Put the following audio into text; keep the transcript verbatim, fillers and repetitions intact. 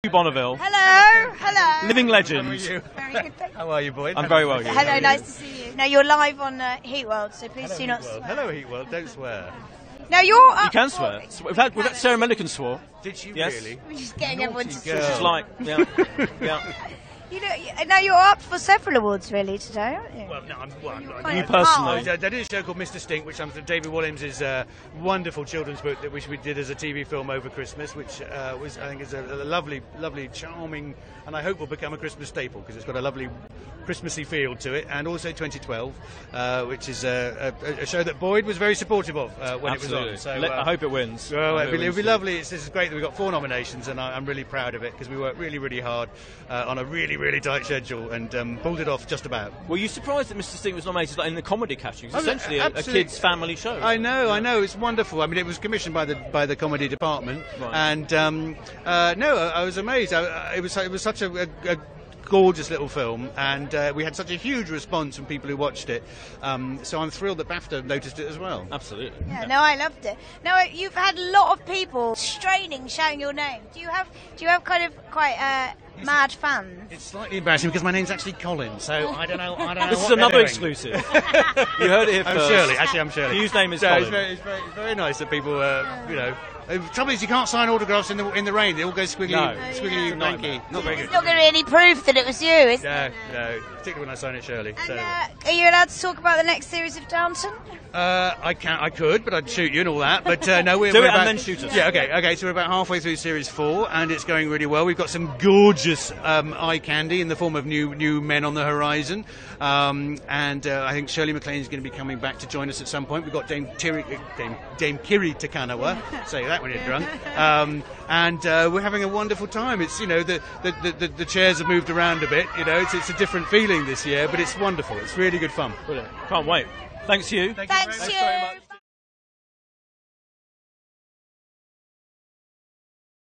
Hugh Bonneville. Hello, hello. Living legend. How are you? Very good, thank you. How are you, boy? I'm very well, Hugh. Hello, nice to see you. Now you're live on uh, Heatworld, so please Hello, do not Heatworld. swear. Hello, Heatworld. Don't swear. Now you're up You can swear. We've had, we've had Sarah Millican swore. Did you Yes. really? We're just getting everyone to Naughty swear. girl. She's like, yeah, yeah. You know, you- now you're up for several awards really today, aren't you? Well, no, I'm, well, I'm not. You Quite personally. hard. I did a show called Mister Stink, which I'm David Williams' uh, wonderful children's book that which we did as a T V film over Christmas, which uh, was I think is a, a lovely, lovely, charming, and I hope will become a Christmas staple because it's got a lovely Christmassy feel to it. And also twenty twelve, uh, which is a, a, a show that Boyd was very supportive of uh, when Absolutely. it was on. So Let- uh, I hope it wins. I Well, hope it'd be, it it'd be wins. lovely. It's, this is great that we got four nominations, and I, I'm really proud of it because we worked really, really hard uh, on a really, really tight schedule and um, pulled it off just about. Were you surprised that Mister Stink was nominated like, in the comedy category? It's Oh, essentially a, a absolutely. kids' family show. I know, I know, it's wonderful. I mean, it was commissioned by the by the comedy department, Right. and um, uh, no, I, I was amazed. I, I, it was it was such a, a, a gorgeous little film, and uh, we had such a huge response from people who watched it. Um, so I'm thrilled that BAFTA noticed it as well. Absolutely. Yeah, no, I loved it. Now uh, you've had a lot of people straining, shouting your name. Do you have do you have kind of quite uh, mad fans? It's slightly embarrassing because my name's actually Colin, so I don't know. I don't know This what is they're another doing. exclusive. You heard it here I'm first. Shirley. Actually, I'm Shirley. Hugh's name is so Colin. it's very, it's, very, it's very nice that people, uh, you know. The trouble is, you can't sign autographs in the in the rain. They all go squiggly, No. squiggly, yeah. blanky. Not very It's good. not going to be any proof that it was you, is No, it? no. Particularly when I sign it, Shirley. And So. uh, are you allowed to talk about the next series of Downton? Uh, I can, I could, but I'd shoot you and all that. But uh, no, we're, Do we're it and about, then shoot us. Yeah, okay, okay. So we're about halfway through series four, and it's going really well. We've got some gorgeous um, eye candy in the form of new new men on the horizon, um, and uh, I think Shirley MacLaine is going to be coming back to join us at some point. We've got Dame Tiri, uh, Dame, Dame Kiri Takanawa. Say that when you're drunk. Um, and uh, we're having a wonderful time. It's you know the the, the, the the chairs have moved around a bit. You know, it's it's a different feeling this year, but it's wonderful. It's really good fun. Brilliant. Can't wait. Thanks, Hugh. Thank you Thanks, very much. you. very much.